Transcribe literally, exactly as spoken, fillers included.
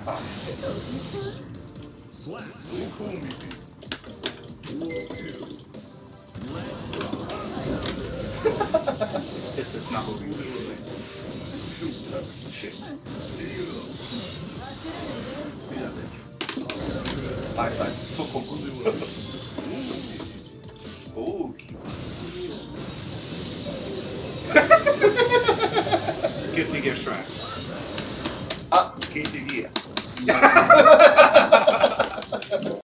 Slap. This is not moving. Shit. Vai, vai. Socorro. Oh, que... Good to get Shrek. Ah, quem diria?